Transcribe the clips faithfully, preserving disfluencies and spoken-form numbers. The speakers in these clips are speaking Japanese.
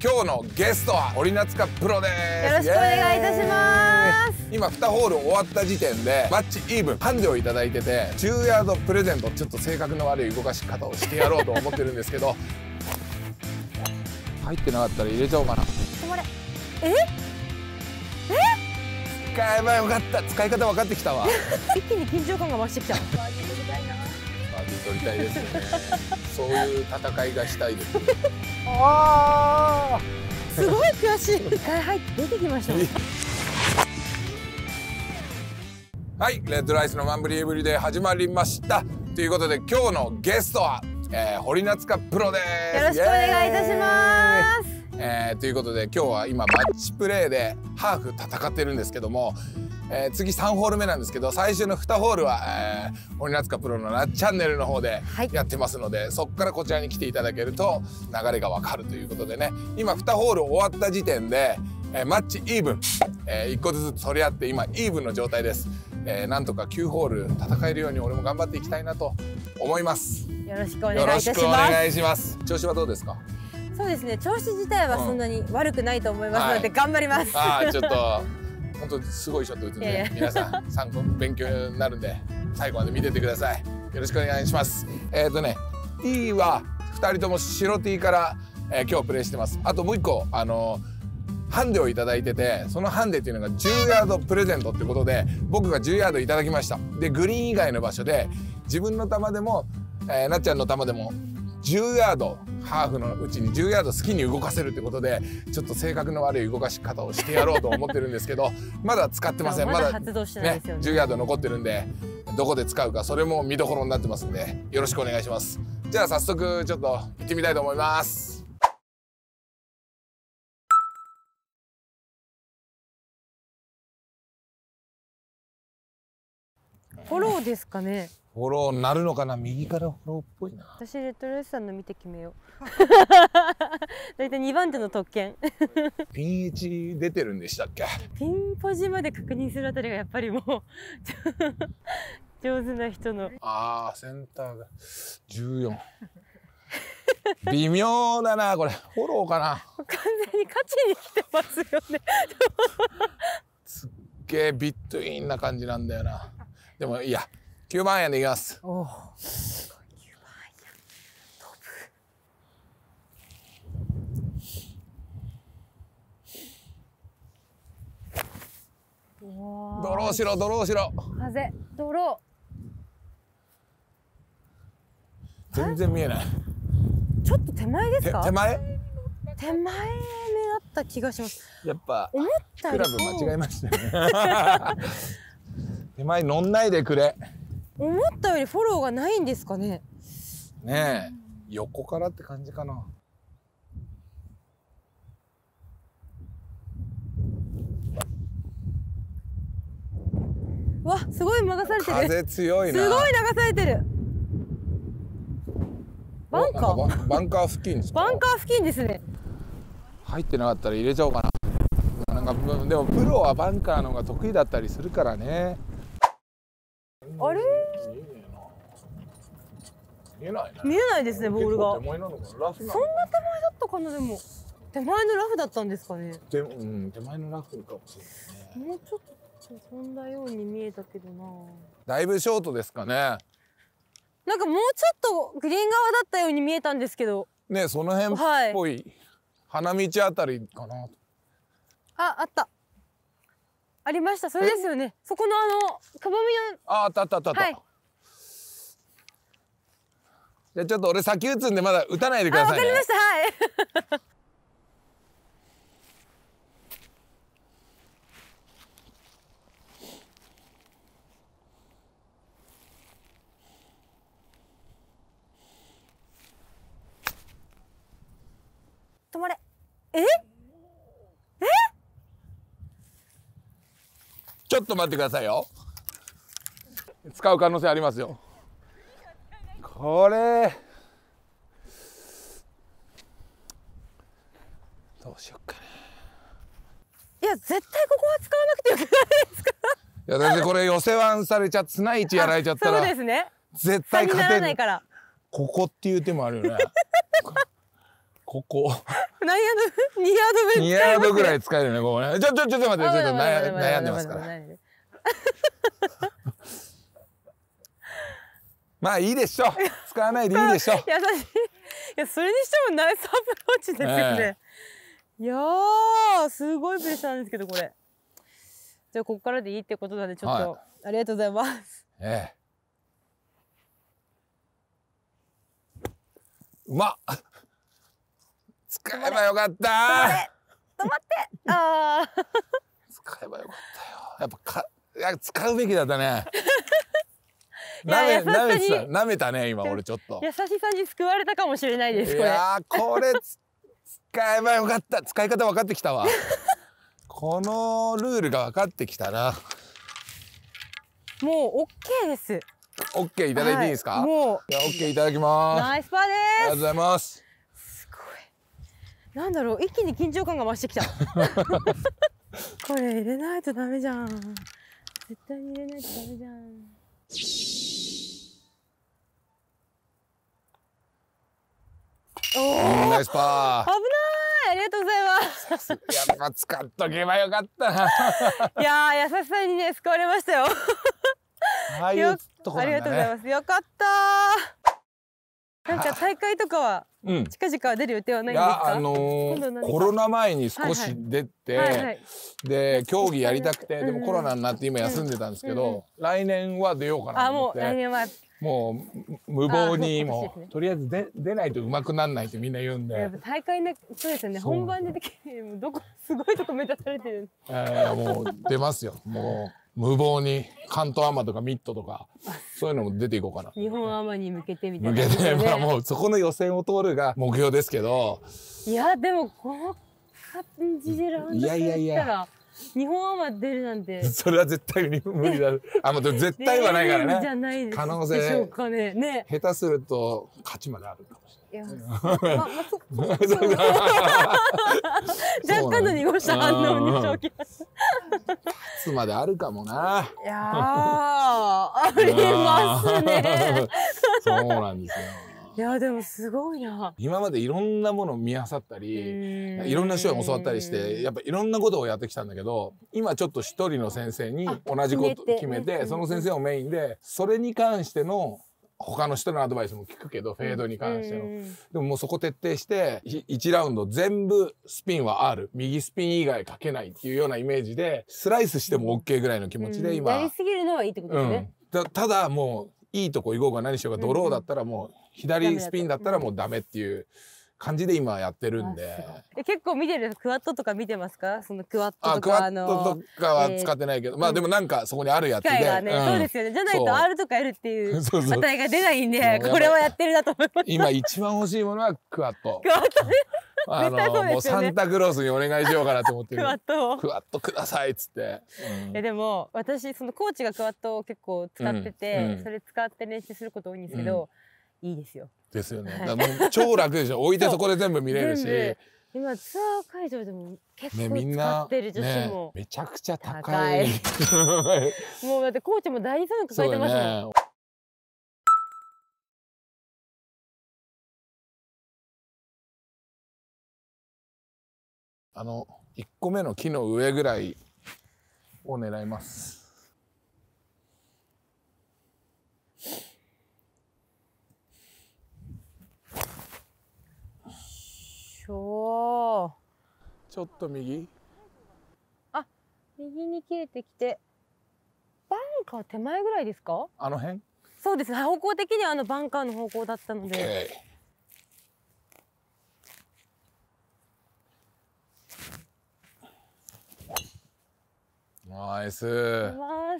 今日のゲストは堀夏香プロです。 よろしくお願いいたします。 今にホール終わった時点でマッチイーブンハンデをいただいてて、じゅうヤードプレゼント、ちょっと性格の悪い動かし方をしてやろうと思ってるんですけど入ってなかったら入れちゃおうかな。 止まれ。ええ使えばよかった。使い方分かってきたわ一気に緊張感が増してきた。バーディー取りたいな。 バーディー取りたいですよねそういう戦いがしたいですあーすごい悔しい。一回入って出てきましたねはい、レッドライスのマンブリエブリで始まりましたということで、今日のゲストは、えー、堀夏香プロです。 よろしくお願いいたします。 えー、ということで今日は今マッチプレーでハーフ戦ってるんですけども、えー、次さんホール目なんですけど、最初のにホールは、えー、堀夏香プロのなっチャンネルの方でやってますので、はい、そこからこちらに来ていただけると流れがわかるということでね、今にホール終わった時点で、えー、マッチイーブン、えー、いっこずつ取り合って今イーブンの状態です。えー、なんとかきゅうホール戦えるように俺も頑張っていきたいなと思います。 よろしくお願いいたします。 よろしくお願いします。調子はどうですか？ そうですね、調子自体はそんなに悪くないと思いますので、頑張ります。 ああ、ちょっと本当すごいショット打つんで、皆さん参考勉強になるんで最後まで見ててください。よろしくお願いします。えっとね、ティーはふたりとも白ティーから、えー、今日プレーしてます。あともう一個あのハンデをいただいてて、そのハンデっていうのがじゅうヤードプレゼントってことで、僕がじゅうヤードいただきました。でグリーン以外の場所で自分の球でも、えー、なっちゃんの球でもじゅうヤードハーフのうちにじゅうヤード好きに動かせるってことで、ちょっと性格の悪い動かし方をしてやろうと思ってるんですけどまだ使ってません。まだ発動してないですよね。 じゅうヤード残ってるんで、どこで使うかそれも見どころになってますんで、よろしくお願いします。じゃあ早速ちょっと行ってみたいと思います。 フォローですかね。 フォローになるのかな。右からフォローっぽいな。 私レッドライスさんの見て決めようだいたいにばん手の特権ピン位置出てるんでしたっけ？ ピンポジまで確認するあたりがやっぱりもう上手な人の。 ああ、センターがじゅうよん微妙だなこれ。フォローかな。 完全に勝ちに来てますよねすっげえビットインな感じなんだよな。でもいいや、きゅうばんアイアンでいきます。おお、きゅうばんアイアン飛ぶ。ドローしろドローしろ。 風ドロー全然見えない。 ちょっと手前ですか？ 手前手前目だった気がします。 やっぱ思ったクラブ間違えましたね手前乗んないでくれ。 思ったよりフォローがないんですかね。 ねえ、横からって感じかな。 わ、すごい流されてる。 風強いな。 すごい流されてる。バンカー？ バンカー付近ですか？ バンカー付近ですね。入ってなかったら入れちゃおうかな。なんかでもプロはバンカーの方が得意だったりするからね。 あれ？ 見えないね。 見えないですね、ボールが。 手前なのかな。ラフなのかな。 そんな手前だったかな。でも手前のラフだったんですかね。 で、うん、手前のラフかもしれないね。 もうちょっと飛んだように見えたけどな。 だいぶショートですかね。なんかもうちょっとグリーン側だったように見えたんですけど。ね、 その辺っぽい、はい、花道あたりかな。 あ、あった。ありました。それですよね。そこのあのくぼみの。 あ、あったあったあったあった。はい、じゃあちょっと俺先打つんでまだ打たないでくださいね。 わかりました。はい。止まれ。え？え？ ちょっと待ってくださいよ。使う可能性ありますよ。これどうしようかね。 いや絶対ここは使わなくてよくないですか？ いやだってこれ寄せワンされちゃ綱位置やられちゃったらそうですね。 絶対勝てないから。 ここっていう手もあるよね。ここ何ヤード、にヤード分にヤードぐらい使えるね、ここね。ちょ、ちょ、ちょっと待って、ちょっと悩悩んでますから。まあいいでしょう。使わないでいいでしょう。 優しい。いや、それにしてもナイスアプローチですよね。いやー、すごいプレッシャーなんですけど、これ。じゃあ、ここからでいいってことなんで、ちょっと、ありがとうございます。 ええ。うまっ。使えばよかったー。 止まって。ああ。 使えばよかったよ。やっぱか、いや、使うべきだったね。なめ、なめた、なめたね、今俺ちょっと。 優しさに救われたかもしれないです。 いやー、これ使えばよかった。使い方分かってきたわ。このルールが分かってきたな。 もうオッケーです。 オッケーいただいていいですか？ はい、もう。 じゃあオッケーいただきます。 ナイスパーです。 ありがとうございます。 すごい。なんだろう、一気に緊張感が増してきた。これ入れないとダメじゃん。絶対に入れないとダメじゃん。おお、 ナイスパー。 危ない。ありがとうございます。 やっぱ使っとけばよかったな。 いやー、優しさにね、救われましたよ。 ああいうとこなんだね。 ありがとうございます。よかった。なんか大会とかは近々出る予定はないんですか？ いや、あのー、コロナ前に少し出て、はいはい、で競技やりたくて、でもコロナになって今休んでたんですけど、うんうん、来年は出ようかなと思って。あ、もう来年はもう無謀にもう、ね、とりあえず出出ないと上手くならないってみんな言うんで。やっぱ大会ね、そうですよね。本番でできる、どこすごいとこ目指されてる。 ええ、もう出ますよ。もう無謀に関東アマとかミットとかそういうのも出ていこうかな。 日本アマに向けてみたいな、ね。向けて、まあもうそこの予選を通るが目標ですけど。 いやでもこの感じでラウンド戦行ったら。日本アマ出るなんてそれは絶対に無理だ。あ、もう絶対はないからね。 じゃないです可能性でしょうかね。ね。 下手すると勝ちまであるかもしれない。いや、まあ、まあ、そ若干の濁した反応に正気が。 勝つまであるかもな。 いやー、ありますね。 そうなんですよ。 いやでもすごいな。 今までいろんなものを見漁ったりいろんな人に教わったりしてやっぱいろんなことをやってきたんだけど、今ちょっと一人の先生に同じこと決めて、その先生をメインでそれに関しての他の人のアドバイスも聞くけど、フェードに関してのでももうそこ徹底していちラウンド全部スピンは R、 右スピン以外かけないっていうようなイメージでスライスしても OK ぐらいの気持ちで今。 やりすぎるのはいいってことですね。 うん、ただもういいとこ行こうか何しようか、ドローだったらもう左スピンだったらもうダメっていう感じで今やってるんで。 結構見てるクワッドとか見てますか？そのクワッドとか。 あ、クワッドとかは使ってないけど、まあでもなんかそこにあるやつで。 そうですよね。じゃないと R とか L っていう値が出ないんで、これはやってるなと思います。 今一番欲しいものはクワッド。 クワッドね。 あのもうサンタクロースにお願いしようかなと思ってる。 クワッドを。 クワッドくださいっつって。 えでも私そのコーチがクワッドを結構使ってて、それ使って練習すること多いんですけど、いいですよ。 ですよね。もう超楽でしょ。置いてそこで全部見れるし。 今ツアー会場でも結構使ってる女子もめちゃくちゃ高い。 もうだってコーチも大事なの抱えてますもん。 あのいっこめの木の上ぐらいを狙います。 しょちょっと右。 あ、右に切れてきて、バンカー手前ぐらいですか？ あの辺？ そうですね。方向的にはあのバンカーの方向だったので。 ナイス。 はい、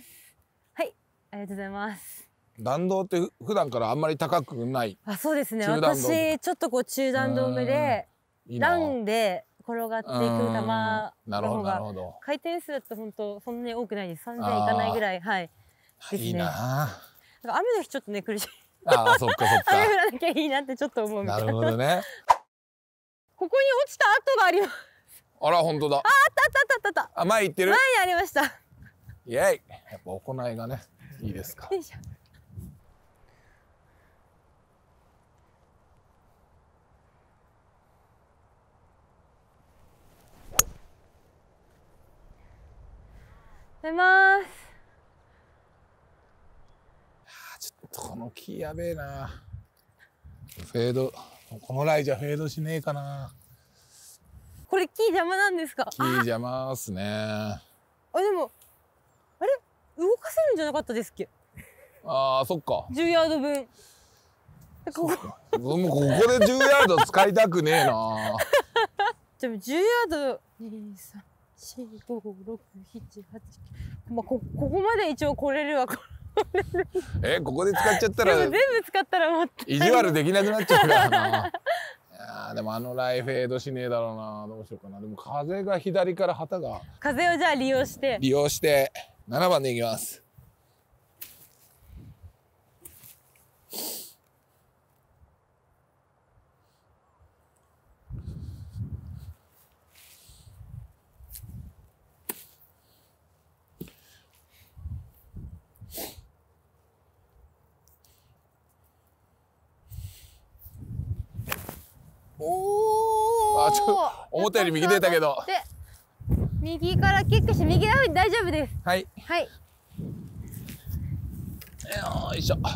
ありがとうございます。 弾道って普段からあんまり高くない。 あ、そうですね。私ちょっとこう中弾道目でランで転がっていく球の方が回転数だと本当そんなに多くないです。さんぜんいかないぐらい、はい。 ですね。いいな。 雨の日ちょっとね苦しい。 ああ、そっかそっか。 雨降らなきゃいいなってちょっと思うみたいな。 なるほどね。 ここに落ちた跡があります。 あら、本当だ。あ、 あったあったあったあった。 あ、前行ってる。 前にありました。 イエイ。やっぱ行いがね、いいですか。 よいしょ。 ございます。 ちょっとこの木やべえな。フェード、このライじゃフェードしねえかな。 これ木邪魔なんですか？ 木邪魔っすね。 あ、でもあれ動かせるんじゃなかったですっけ？ ああ、そっか。 じゅうヤード分。ここもうここでじゅうヤード使いたくねえな。 でもじゅうヤードに、さん、よん、ご、ろく、なな、はち、まあこここまで一応来れるわ。 え、ここで使っちゃったら全部使ったらもったいない。 意地悪できなくなっちゃうからな。いやでもあのライフェードしねえだろうな。どうしようかな。でも風が左から旗が風をじゃあ利用して利用してななばんでいきます。 おお。 あ、ちょ思ったより右出たけど。 で右からキックして右ラフに大丈夫です。 はい。 はい。 よいしょ。はい。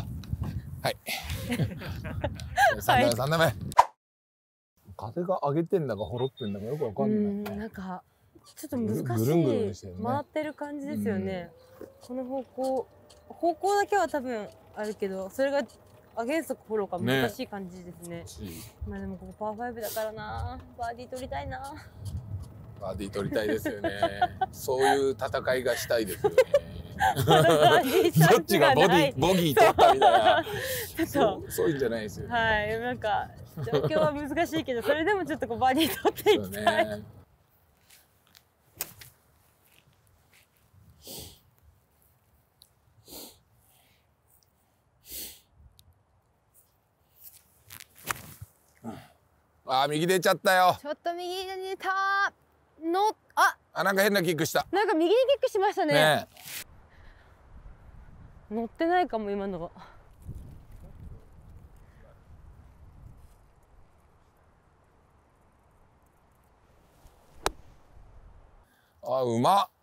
三段目三段目。風が上げてんだかほろってんだかよくわかんない。 なんかちょっと難しい。 ぐるんぐるんしてるね。 回ってる感じですよね。この方向方向だけは多分あるけど、それがアゲンストフォローか難しい感じですね。まあでもここパーファイブだからな、バーディー取りたいな。 バーディー取りたいですよね。そういう戦いがしたいですよね。どっちがボディボギー取ったみたいな。そうそういうんじゃないですよね。 はい、なんか状況は難しいけど、それでもちょっとこうバーディー取っていきたい。 あー、右出ちゃったよ。 ちょっと右に出たの、あ、 あ、なんか変なキックした。 なんか右にキックしましたね。 ね乗ってないかも今のが。 あ、うまっ。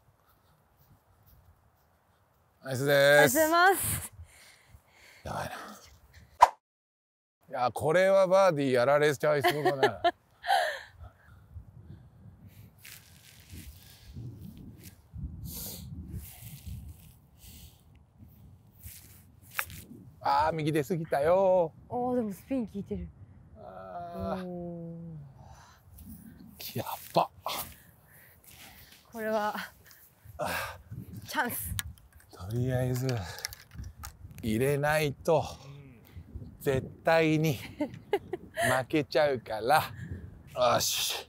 ナイスです。 ありがとうございます。 やばいな。いや、これはバーディーやられちゃいそうだね。あー、右出過ぎたよ。 おー、でもスピン効いてる。 あー、やっば。 これはチャンス。 とりあえず入れないと絶対に負けちゃうから。よし、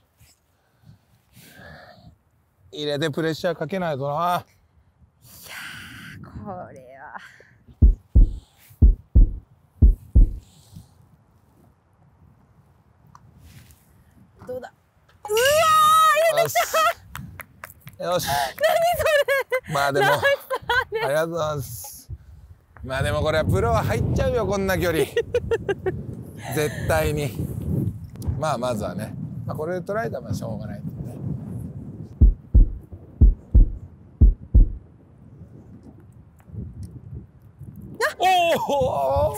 入れてプレッシャーかけないとな。 いやー、これはどうだ。うわー、入れてきた。 よし。何それ。まあでも、ありがとうございます。まあでもこれはプロは入っちゃうよ、こんな距離。絶対に。まあまずはね、まあこれで捉えたらしょうがないんでね。おお。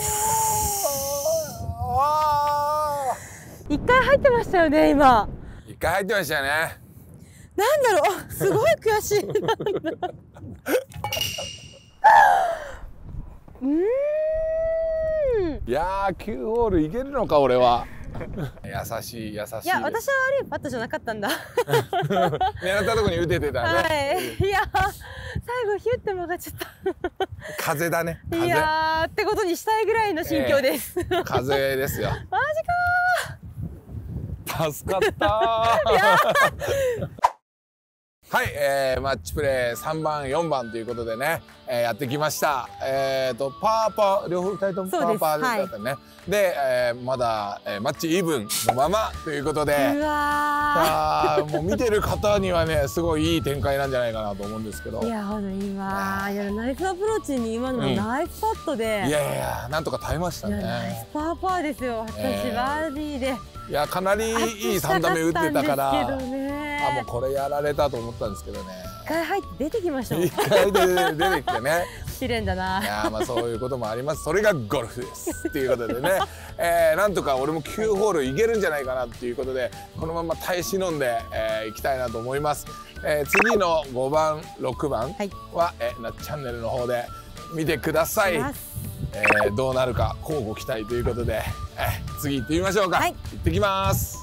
一回入ってましたよね、今。 一回入ってましたよね。 なんだろう、すごい悔しい。うーん。 いやー、きゅうホールいけるのか、俺は。優しい、優しい。 いや、私は悪いパットじゃなかったんだ。 狙ったとこに打ててたね。 はい。いや、最後ヒュッて曲がっちゃった。 風だね。 いやー、ってことにしたいぐらいの心境です。えー、風ですよ。 マジかー。助かったー。はい、えー、マッチプレーさんばんよんばんということでね、えー、やってきました。えっ、ー、とパーパー両方ふたりともパーパーだったね。はい、で、えー、まだ、えー、マッチイーブンのままということで、 うわー、もう見てる方にはねすごいいい展開なんじゃないかなと思うんですけど。 いやほんと今いやナイスアプローチに今のナイスパットで、うん、 いやいやなんとか耐えましたね。 ナイスパーパーですよ。私、えー、バーディーで。 いやかなりいいさん打目打ってたから、 ね、 あもうこれやられたと思ったんですけどね。 し回入って出てきましたもん。 一回で出てきてね。 試練だな。 いやまあそういうこともあります。それがゴルフですっていうことでね、えー、なんとか俺もきゅうホールいけるんじゃないかなっていうことで、このまま耐え忍んで、えー、いきたいなと思います。えー、次のごばんろくばんは、はい、えー、なっチャンネルの方で見てください。えー、どうなるか乞うご期待ということで、えー、次行ってみましょうか。はい、行ってきます。